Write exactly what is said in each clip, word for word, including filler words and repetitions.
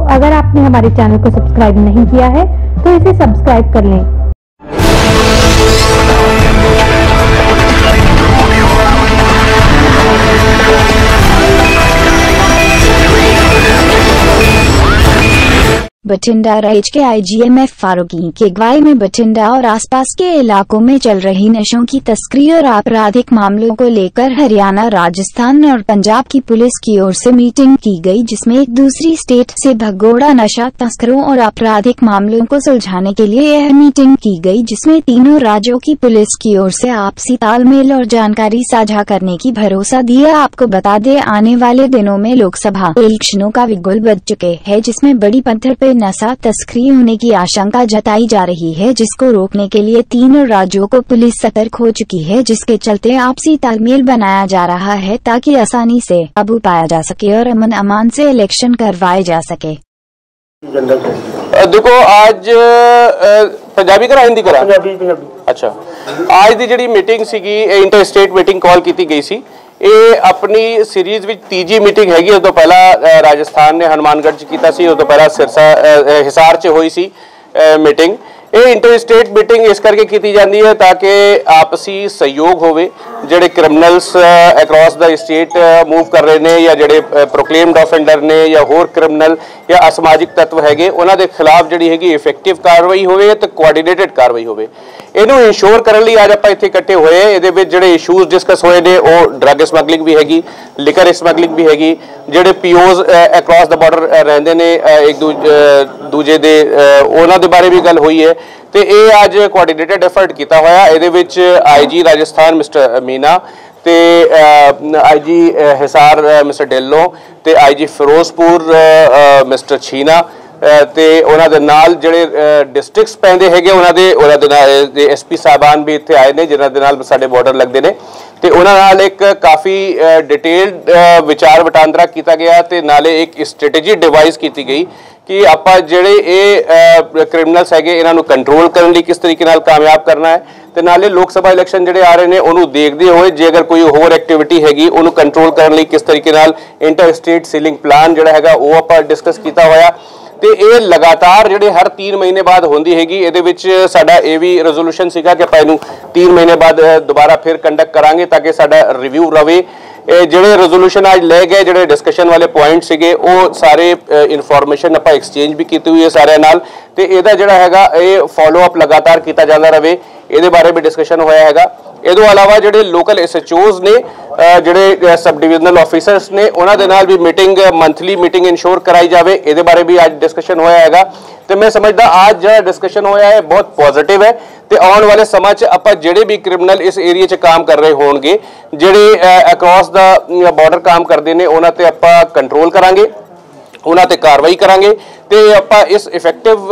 अगर आपने हमारे चैनल को सब्सक्राइब नहीं किया है तो इसे सब्सक्राइब कर लें। बठिंडा रेंज के आईजीएमएफ फारूकी की अगुवाई में बठिंडा और आसपास के इलाकों में चल रही नशों की तस्करी और आपराधिक मामलों को लेकर हरियाणा, राजस्थान और पंजाब की पुलिस की ओर से मीटिंग की गई, जिसमें एक दूसरी स्टेट से भगोड़ा नशा तस्करों और आपराधिक मामलों को सुलझाने के लिए यह मीटिंग की गई, जिसमें तीनों राज्यों की पुलिस की ओर से आपसी तालमेल और जानकारी साझा करने की भरोसा दिया। आपको बता दें, आने वाले दिनों में लोकसभा इलेक्शनों का बिगुल बज चुके हैं, जिसमें बड़ी पद्धर पे नशा तस्करी होने की आशंका जताई जा रही है, जिसको रोकने के लिए तीनों राज्यों को पुलिस सतर्क हो चुकी है, जिसके चलते आपसी तालमेल बनाया जा रहा है ताकि आसानी से काबू पाया जा सके और अमन अमान से इलेक्शन करवाए जा सके। देखो, आज पंजाबी करा हिंदी करा पंजाबी पंजाबी अच्छा, आज दी जिहड़ी मीटिंग सीगी इंटर स्टेट मीटिंग कॉल की गई सी। ये अपनी सीरीज विच तीजी मीटिंग हैगी। उस तो पहला राजस्थान ने हनुमानगढ़ च कीता सी, उस तो पहला सिरसा हिसार च होई सी मीटिंग। ये इंटर स्टेट मीटिंग इस करके की जाती है ताकि आपसी सहयोग होवे। ਜਿਹੜੇ criminals across the state move कर रहे हैं या ਜਿਹੜੇ ਪ੍ਰੋਕਲੇਮਡ ऑफेंडर ने या होर क्रिमिनल या असमाजिक तत्व हैगे, उन्हां दे खिलाफ ਜਿਹੜੀ ਹੈਗੀ ਇਫੈਕਟਿਵ ਕਾਰਵਾਈ ਹੋਵੇ ਤੇ ਕੋਆਰਡੀਨੇਟਡ ਕਾਰਵਾਈ ਹੋਵੇ। ਇਹਨੂੰ ਇੰਸ਼ੋਰ ਕਰਨ ਲਈ ਅੱਜ ਆਪਾਂ ਇੱਥੇ ਇਕੱਠੇ ਹੋਏ। ਇਹਦੇ ਵਿੱਚ ਜਿਹੜੇ ਇਸ਼ੂਜ਼ ਡਿਸਕਸ ਹੋਏ ਨੇ ਉਹ ਡਰੱਗ ਸਮਗਲਿੰਗ ਵੀ ਹੈਗੀ, ਲਿਕਰ ਸਮਗਲਿੰਗ ਵੀ ਹੈਗੀ, ਜਿਹੜੇ ਪੀਓਜ਼ ਅਕ੍ਰੋਸ ਦਾ ਬਾਰਡਰ ਰਹਿੰਦੇ ਨੇ ਇੱਕ ਦੂਜੇ ਦੇ ਉਹਨਾਂ ਦੇ ਬਾਰੇ ਵੀ ਗੱਲ ਹੋਈ ਹੈ। ਤੇ ਇਹ ਅੱਜ ਕੋਆਰਡੀਨੇਟਡ ਐਫਰਟ ਕੀਤਾ ਹੋਇਆ। ਇਹਦੇ ਵਿੱਚ ਆਈਜੀ ਰਾਜਸਥਾਨ ਮਿਸਟਰ मीना ते I G Hisar mister Dhillon ते आई जी फिरोजपुर मिस्टर छीना ते उन्हां दे नाल जिहड़े डिस्ट्रिक्ट्स पैंदे हैगे उन्हां दे उन्हां दे नाल एस पी साहबान भी इत्थे आए ने, जिन्हां दे नाल साडे बॉर्डर लगदे ने ते उन्हां नाल एक काफ़ी डिटेल्ड विचार वटांदरा किया गया ते नाले एक स्ट्रेटेजी डिवाइस की गई कि आपां जिहड़े ये क्रिमिनल्स हैगे इन्हां नूं कंट्रोल करने लई किस तरीके नाल कामयाब करना है ते नाले लोक सभा इलैक्शन जिहड़े आ रहे हैं उन्होंने देखते हुए जे अगर कोई होर एक्टिविटी हैगी उन्होंने कंट्रोल करने लई किस तरीके नाल इंटर स्टेट सीलिंग प्लान जिहड़ा हैगा वो आपां डिस्कस किया होया। तो ये लगातार जिहड़े हर तीन महीने बाद होंदी हैगी। इहदे विच साडा ये भी रेजोल्यूशन सीगा कि आपां इहनूं तीन महीने बाद दोबारा फिर कंडक्ट करांगे ताकि साडा रिव्यू रवे। ਜਿਹੜੇ रेजोल्यूशन आज ले गए, ਜਿਹੜੇ डिस्कशन वाले पॉइंट ਸੀਗੇ ਉਹ ਸਾਰੇ ਇਨਫੋਰਮੇਸ਼ਨ ਆਪਾਂ ਐਕਸਚੇਂਜ ਵੀ ਕੀਤੀ ਹੋਈ ਹੈ ਸਾਰਿਆਂ ਨਾਲ ਤੇ ਇਹਦਾ ਜਿਹੜਾ ਹੈਗਾ ਇਹ ਫੋਲੋ ਅਪ ਲਗਾਤਾਰ ਕੀਤਾ ਜਾਂਦਾ ਰਹੇ, ਇਹਦੇ ਬਾਰੇ ਵੀ ਡਿਸਕਸ਼ਨ ਹੋਇਆ ਹੈਗਾ। ਇਹਦੇ ਇਲਾਵਾ ਜਿਹੜੇ ਲੋਕਲ ਐਸਐਚਓਜ਼ ਨੇ, ਜਿਹੜੇ ਸਬ ਡਿਵੀਜ਼ਨਲ ਆਫੀਸਰਸ ਨੇ, ਉਹਨਾਂ ਦੇ ਨਾਲ ਵੀ ਮੀਟਿੰਗ ਮੰਥਲੀ ਮੀਟਿੰਗ ਇਨਸ਼ੋਰ ਕਰਾਈ ਜਾਵੇ, ਇਹਦੇ ਬਾਰੇ ਵੀ ਅੱਜ ਡਿਸਕਸ਼ਨ ਹੋਇਆ ਹੈਗਾ। ਤੇ ਮੈਂ ਸਮਝਦਾ ਅੱਜ ਜਿਹੜਾ ਡਿਸਕਸ਼ਨ ਹੋਇਆ ਹੈ ਬਹੁਤ ਪੋਜ਼ਿਟਿਵ ਹੈ ਤੇ ਆਉਣ ਵਾਲੇ ਸਮਾਂ 'ਚ ਆਪਾਂ ਜਿਹੜੇ ਵੀ ਕ੍ਰਿਮੀਨਲ ਇਸ ਏਰੀਆ 'ਚ ਕੰਮ ਕਰ ਰਹੇ ਹੋਣਗੇ, ਜਿਹੜੇ ਅਕ੍ਰੋਸ ਦਾ ਬਾਰਡਰ ਕੰਮ ਕਰਦੇ ਨੇ, ਉਹਨਾਂ ਤੇ ਆਪਾਂ ਕੰਟਰੋਲ ਕਰਾਂਗੇ, ਉਹਨਾਂ ਤੇ ਕਾਰਵਾਈ ਕਰਾਂਗੇ ਤੇ ਆਪਾਂ ਇਸ ਇਫੈਕਟਿਵ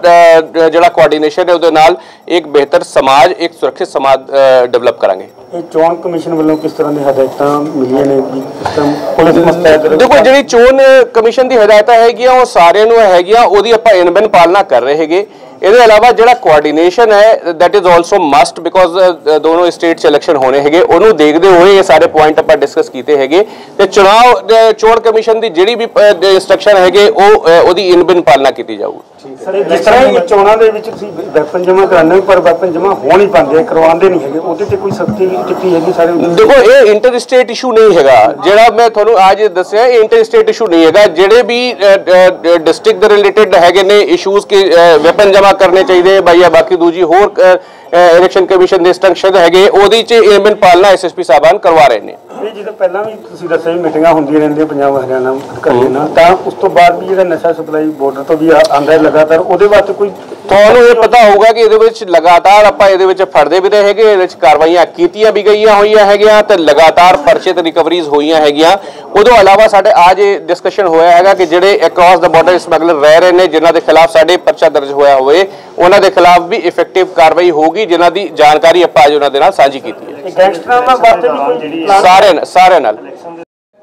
ਜਿਹੜਾ ਕੋਆਰਡੀਨੇਸ਼ਨ ਹੈ ਉਹਦੇ ਨਾਲ ਇੱਕ ਬਿਹਤਰ ਸਮਾਜ, ਇੱਕ ਸੁਰੱਖਿਅਤ ਸਮਾਜ ਡਿਵੈਲਪ ਕਰਾਂਗੇ। ਇਹ ਚੋਣ ਕਮਿਸ਼ਨ ਵੱਲੋਂ ਕਿਸ ਤਰ੍ਹਾਂ ਦੀ ਹਦਾਇਤਾਂ ਮਿਲੀਆਂ ਨੇ ਕਿਸ ਤਰ੍ਹਾਂ ਪੁਲਿਸ ਮੁਸਤੈਦ? ਦੇਖੋ, ਜਿਹੜੀ ਚੋਣ ਕਮਿਸ਼ਨ ਦੀ ਹਦਾਇਤਾਂ ਹੈਗੀਆਂ ਉਹ ਸਾਰਿਆਂ ਨੂੰ ਹੈਗੀਆਂ, ਉਹਦੀ ਆਪਾਂ ਇਨਬਨ ਪਾਲਣਾ ਕਰ ਰਹੇ ਹੈਗੇ। ਇਹਦੇ ਇਲਾਵਾ ਜਿਹੜਾ ਕੋਆਰਡੀਨੇਸ਼ਨ ਹੈ that is also must because ਦੋਨੋਂ ਸਟੇਟ 'ਚ ਇਲੈਕਸ਼ਨ ਹੋਣੇ ਹੈਗੇ, ਉਹਨੂੰ ਦੇਖਦੇ ਹੋਏ ਇਹ ਸਾਰੇ ਪੁਆਇੰਟ ਆਪਾਂ ਡਿਸਕਸ ਕੀਤੇ ਹੈਗੇ ਤੇ ਚੁਣਾਵ ਚੋਣ ਕਮਿਸ਼ਨ ਦੀ ਜਿਹੜੀ ਵੀ ਇੰਸਟਰਕਸ਼ਨ ਹੈਗੇ ਉਹ ਉਹਦੀ ਇਨਬਨ ਪਾਲਣਾ ਕੀਤੀ ਜਾਊਗੀ। ਜਿਸ ਤਰ੍ਹਾਂ ਹੀ ਚੋਣਾਂ ਦੇ ਵਿੱਚ ਤੁਸੀਂ ਵੈਪਨ ਜਮ੍ਹਾਂ ਕਰਾਉਂਦੇ ਪਰ ਵੈਪਨ ਜਮ੍ਹਾਂ ਹੋ ਨਹੀਂ ਪਾਉਂਦੇ, ਕਰਵਾਉਂਦੇ ਨਹੀਂ ਹੈਗੇ, ਉਹਦੇ ਤੇ ਕੋਈ ਸਖਤੀ ਕੀਤੀ ਹੈਗੀ ਸਾਰੇ? ਦੇਖੋ, ਇਹ ਇੰਟਰ ਸਟੇਟ ਇਸ਼ੂ ਨਹੀਂ ਹੈਗਾ ਜਿਹੜਾ ਮੈਂ ਤੁਹਾਨੂੰ ਅੱਜ ਦੱਸਿਆ, ਇਹ ਇੰਟਰ ਸਟੇਟ ਇਸ਼ੂ ਨਹੀਂ ਹੈਗਾ। ਜਿਹੜੇ ਵੀ ਡਿਸਟ੍ਰਿਕਟ ਦੇ ਰਿਲੇਟਡ ਹੈਗੇ ਨੇ ਇਸ਼ੂਜ਼ ਕਿ ਵੈਪਨ ਜਮ੍ਹਾਂ ਕਰਨੇ ਚਾਹੀਦੇ ਬਾਈ ਜਾਂ ਬਾਕੀ ਦੂਜੀ ਹੋਰ ਇਲੈਕਸ਼ਨ ਕਮਿਸ਼ਨ ਦੇ ਇੰਸਟਰਕਸ਼ਨ ਹੈਗੇ ਉਹਦੀ 'ਚ ਇਨਬਨ ਪਾਲਣਾ ਐਸਐਸਪੀ ਸਾਹਿਬਾਨ ਕਰਵਾ ਰਹੇ ਨੇ। ਇਹ ਜਦੋਂ ਪਹਿਲਾਂ ਵੀ ਤੁਸੀਂ ਦੱਸਿਆ ਵੀ ਮੀਟਿੰਗਾਂ ਹੁੰਦੀਆਂ ਰਹਿੰਦੀਆਂ ਪੰਜਾਬ ਹਰਿਆਣਾ ਕਰੀਏ ਨਾ, ਤਾਂ ਉਸ ਤੋਂ ਬਾਅਦ ਵੀ ਜਿਹੜਾ ਨਸ਼ਾ ਸਪਲਾਈ ਬਾਰਡਰ ਤੋਂ ਵੀ ਆਉਂਦਾ ਹੈ ਲਗਾਤਾਰ, ਉਹਦੇ ਵਾਸਤੇ ਕੋਈ ਤੁਹਾਨੂੰ ਇਹ ਪਤਾ ਹੋਊਗਾ ਕਿ ਇਹਦੇ ਵਿੱਚ ਲਗਾਤਾਰ ਆਪਾਂ ਇਹਦੇ ਵਿੱਚ ਫੜਦੇ ਵੀ ਰਹੇ ਹੈਗੇ, ਇਹਦੇ ਵਿੱਚ ਕਾਰਵਾਈਆਂ ਕੀਤੀਆਂ ਵੀ ਗਈਆਂ ਹੋਈਆਂ ਹੈਗੀਆਂ ਤੇ ਲਗਾਤਾਰ ਪਰਚੇ ਤੇ ਰਿਕਵਰੀਜ਼ ਹੋਈਆਂ ਹੈਗੀਆਂ। ਉਹਦੇ ਇਲਾਵਾ ਸਾਡੇ ਅੱਜ ਇਹ ਡਿਸਕਸ਼ਨ ਹੋਇਆ ਹੈਗਾ ਕਿ ਜਿਹੜੇ ਅਕ੍ਰੋਸ ਦਾ ਬਾਰਡਰ ਸਮਗਲਰ ਰਹਿ ਰਹੇ ਨੇ, ਜਿਨ੍ਹਾਂ ਦੇ ਖਿਲਾਫ ਸਾਡੇ ਪਰਚਾ ਦਰਜ ਹੋਇਆ ਹੋਵੇ, ਉਹਨਾਂ ਦੇ ਖਿਲਾਫ ਵੀ ਇਫੈਕਟਿਵ ਕਾਰਵਾਈ ਹੋਊਗੀ, ਜਿਨ੍ਹਾਂ ਦੀ ਜਾਣਕਾਰੀ ਆਪਾਂ ਅੱਜ ਉਹਨਾਂ ਦੇ ਨਾਲ ਸਾਂਝੀ ਕੀਤੀ ਹੈ। ਗੈਂਗਸਟਰਾਂ ਨਾਲ ਵਾਸਤੇ ਵੀ ਕੋਈ ਸਾਰੇ ਸਾਰਿਆਂ ਨਾਲ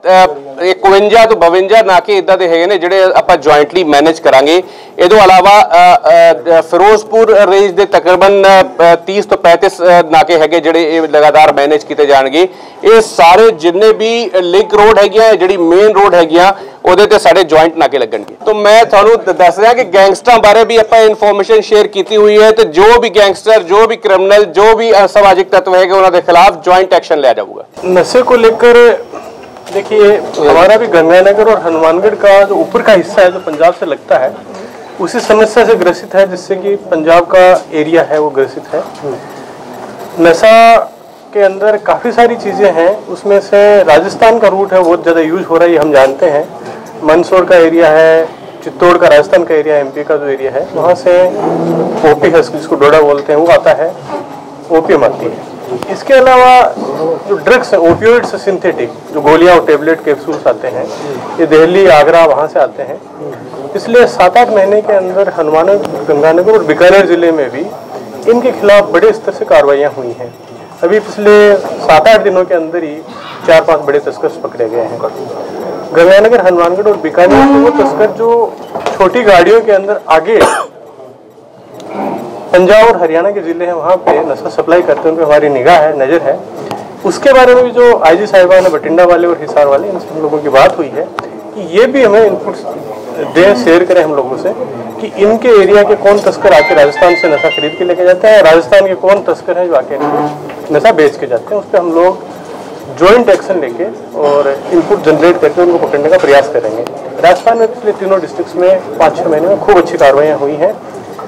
इकवंजा तो बवंजा नाके इदां दे हैगे ने जिहड़े आपां जॉइंटली मैनेज करांगे। इस तों अलावा फिरोजपुर रेंज के तकरीबन तीस तो पैंतीस नाके हैगे जिहड़े लगातार मैनेज किए जाएंगे। ये सारे जिन्ने भी लिंक रोड हैगियां जिहड़ी मेन रोड हैगियां ਉਹਦੇ ਤੇ ਸਾਡੇ जॉइंट नाके लगणगे। तो मैं ਤੁਹਾਨੂੰ दस रहा कि गैंगस्टरां बारे भी आपां इन्फॉर्मेशन शेयर की हुई है, तो जो भी गैंगस्टर जो भी क्रिमिनल जो भी असामाजिक तत्व है उन्होंने खिलाफ जॉइंट एक्शन लिया जाऊगा। नशे को लेकर देखिए हमारा भी गंगानगर और हनुमानगढ़ का जो ऊपर का हिस्सा है जो पंजाब से लगता है उसी समस्या से ग्रसित है, जिससे कि पंजाब का एरिया है वो ग्रसित है। नशा के अंदर काफ़ी सारी चीज़ें हैं, उसमें से राजस्थान का रूट है बहुत ज़्यादा यूज हो रहा है, ये हम जानते हैं। मंदसौर का एरिया है, चित्तौड़ का राजस्थान का एरिया, एमपी का जो एरिया है वहाँ से ओपी है जिसको डोडा बोलते हैं वो आता है, ओपीएम आती है। इसके अलावा जो ड्रग्स है ओपियोइड्स सिंथेटिक जो गोलियां और टेबलेट कैप्सूल्स आते हैं ये दिल्ली आगरा वहाँ से आते हैं। इसलिए सात आठ महीने के अंदर हनुमानगढ़ गंगानगर और बीकानेर जिले में भी इनके खिलाफ बड़े स्तर से कार्रवाइयाँ हुई हैं। अभी पिछले सात आठ दिनों के अंदर ही चार पांच बड़े तस्कर पकड़े गए हैं। गंगानगर हनुमानगढ़ और बीकानेर के वो तस्कर जो छोटी गाड़ियों के अंदर आगे पंजाब और हरियाणा के जिले हैं वहाँ पे नशा सप्लाई करते हैं, उन पर हमारी निगाह है, नज़र है। उसके बारे में भी जो आईजी साहिबा ने बठिंडा वाले और हिसार वाले इनसे हम लोगों की बात हुई है कि ये भी हमें इनपुट दें, शेयर करें हम लोगों से कि इनके एरिया के कौन तस्कर आके राजस्थान से नशा खरीद के लेके जाते हैं, राजस्थान के कौन तस्कर हैं जो आके नशा बेच के जाते हैं। उस पर हम लोग जॉइंट एक्शन लेके और इनपुट जनरेट करके उनको पकड़ने का प्रयास करेंगे। राजस्थान में पिछले तीनों डिस्ट्रिक्ट्स में पाँच छः महीने में खूब अच्छी कार्रवाइयाँ हुई हैं।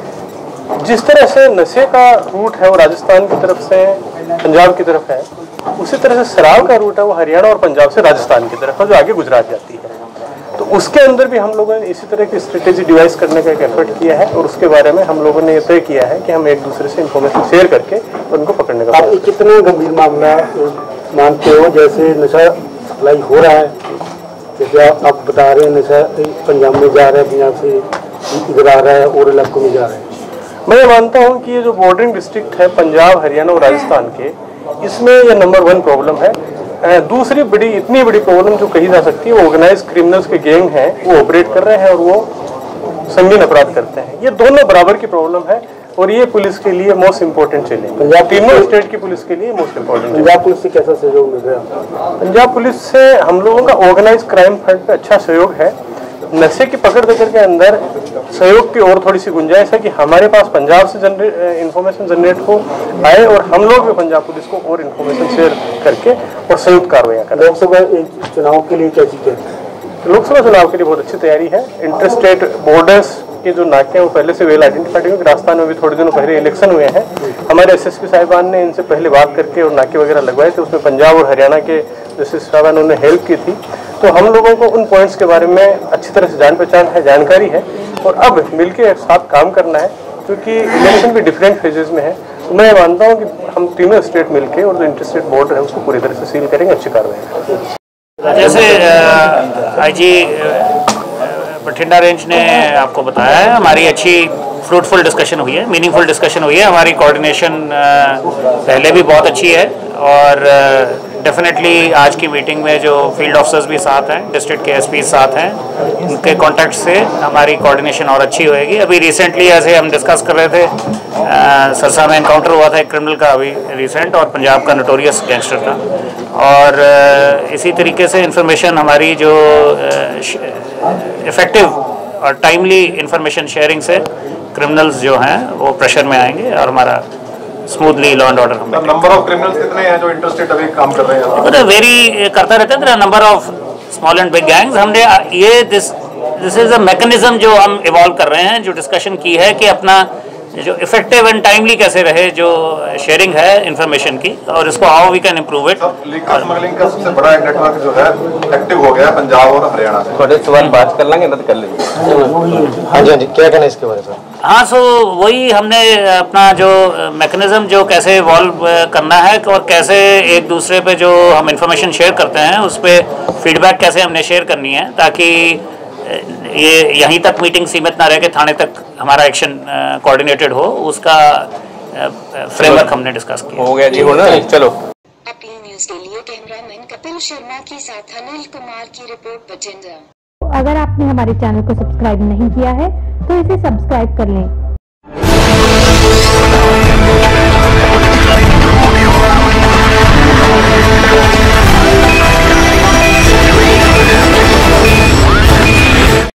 जिस तरह से नशे का रूट है वो राजस्थान की तरफ से पंजाब की तरफ है, उसी तरह से शराब का रूट है वो हरियाणा और पंजाब से राजस्थान की तरफ है जो आगे गुजरात जाती है। तो उसके अंदर भी हम लोगों ने इसी तरह की स्ट्रेटेजी डिवाइस करने का एक एफर्ट किया है और उसके बारे में हम लोगों ने ये तय किया है कि हम एक दूसरे से इंफॉर्मेशन शेयर करके उनको पकड़ने का। आप कितने गंभीर मामला मानते हो जैसे नशा सप्लाई हो रहा है, जैसे आप बता रहे हैं नशा पंजाब में जा रहा है, पंजाब से इधर आ रहा है और इलाकों में जा रहा है। मैं मानता हूं कि ये जो बॉर्डरिंग डिस्ट्रिक्ट है पंजाब हरियाणा और राजस्थान के, इसमें ये नंबर वन प्रॉब्लम है। दूसरी बड़ी इतनी बड़ी प्रॉब्लम जो कही जा सकती है वो ऑर्गेनाइज क्रिमिनल्स के गैंग हैं वो ऑपरेट कर रहे हैं और वो संगीन अपराध करते हैं। ये दोनों बराबर की प्रॉब्लम है और ये पुलिस के लिए मोस्ट इम्पोर्टेंट चैलेंज, पंजाब तीनों स्टेट की पुलिस के लिए मोस्ट इम्पोर्टेंट। पंजाब पुलिस से कैसा सहयोग मिल रहा है? पंजाब पुलिस से हम लोगों का ऑर्गेनाइज क्राइम फ्रंट पे अच्छा सहयोग है। नशे की पकड़ दकड़ के अंदर सहयोग की और थोड़ी सी गुंजाइश है कि हमारे पास पंजाब से जनरेट इन्फॉर्मेशन जनरेट हो आए और हम लोग भी पंजाब पुलिस को और इन्फॉर्मेशन शेयर करके और संयुक्त कार्रवाई करें। लोकसभा चुनाव के लिए क्या चीज़ है? लोकसभा चुनाव के लिए बहुत अच्छी तैयारी है। इंटर स्टेट बॉर्डर्स के जो नाके हैं वो पहले से वेल आइडेंटिफाइड है। राजस्थान में भी थोड़े दिनों पहले इलेक्शन हुए हैं, हमारे एसएसपी साहिबान ने इनसे पहले बात करके और नाके वगैरह लगवाए थे, उसमें पंजाब और हरियाणा के एसएसपी साहिबान उन्होंने हेल्प की थी। तो हम लोगों को उन पॉइंट्स के बारे में अच्छी तरह से जान पहचान है, जानकारी है और अब मिलकर एक साथ काम करना है क्योंकि इलेक्शन भी डिफरेंट फेजेस में है। तो मैं मानता हूँ कि हम तीनों स्टेट मिलकर और जो इंटर स्टेट बॉर्डर है उसको पूरी तरह से सील करेंगे, अच्छी कार्रवाई करेंगे। जैसे आईजी बठिंडा रेंज ने आपको बताया है, हमारी अच्छी फ्रूटफुल डिस्कशन हुई है, मीनिंगफुल डिस्कशन हुई है। हमारी कोऑर्डिनेशन पहले भी बहुत अच्छी है और डेफिनेटली आज की मीटिंग में जो फील्ड ऑफिसर्स भी साथ हैं, डिस्ट्रिक्ट के एसपी साथ हैं, उनके कॉन्टैक्ट से हमारी कोऑर्डिनेशन और अच्छी होएगी। अभी रिसेंटली ऐसे हम डिस्कस कर रहे थे, सरसा में इनकाउंटर हुआ था एक क्रिमिनल का अभी रिसेंट और पंजाब का नोटोरियस गैंगस्टर था और इसी तरीके से इंफॉर्मेशन हमारी जो इफ़ेक्टिव और टाइमली इंफॉर्मेशन शेयरिंग से क्रिमिनल्स जो हैं वो प्रेशर में आएंगे और हमारा smoothly law and order. Number of criminals कितने हैं जो इंटरस्टेट अभी काम कर रहे हैं? तो वेरी करता रहता है number of small and big gangs. हमने ये this this is a mechanism जो हम इवॉल्व कर रहे हैं, जो डिस्कशन की है कि अपना जो इफेक्टिव एंड टाइमली कैसे रहे जो शेयरिंग है इंफॉर्मेशन की और इसको how we can improve it. Legal smuggling का सबसे बड़ा एक नेटवर्क जो है एक्टिव हो गया पंजाब और हरियाणा से। थोड़े सवाल बात कर लेंगे ना तो कर लेंगे। हाँ जी हाँ जी, क्या कहना है इसके बारे में? हाँ, सो वही हमने अपना जो मैकेनिज्म जो कैसे इवॉल्व करना है और कैसे एक दूसरे पे जो हम इंफॉर्मेशन शेयर करते हैं उस पर फीडबैक कैसे हमने शेयर करनी है ताकि ये यहीं तक मीटिंग सीमित ना रह के थाने तक हमारा एक्शन कोऑर्डिनेटेड हो, उसका फ्रेमवर्क हमने डिस्कस किया। हो गया जी, हो ना, चलो। अपनी न्यूज़ के लिए कैमरामैन कपिल शर्मा के साथ अनिल कुमार की रिपोर्ट बठिंडा। अगर आपने हमारे चैनल को सब्सक्राइब नहीं किया है तो इसे सब्सक्राइब कर लें